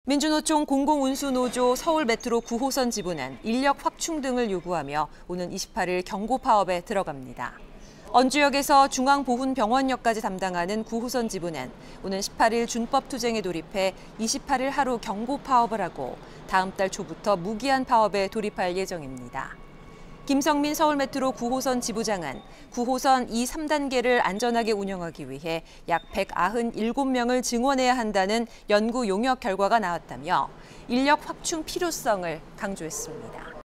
민주노총 공공운수노조 서울메트로 9호선 지부는 인력 확충 등을 요구하며 오는 28일 경고 파업에 들어갑니다. 언주역에서 중앙보훈병원역까지 담당하는 9호선 지부는 오는 18일 준법투쟁에 돌입해 28일 하루 경고 파업을 하고 다음 달 초부터 무기한 파업에 돌입할 예정입니다. 김성민 서울메트로 9호선 지부장은 9호선 2, 3단계를 안전하게 운영하기 위해 약 197명을 증원해야 한다는 연구 용역 결과가 나왔다며 인력 확충 필요성을 강조했습니다.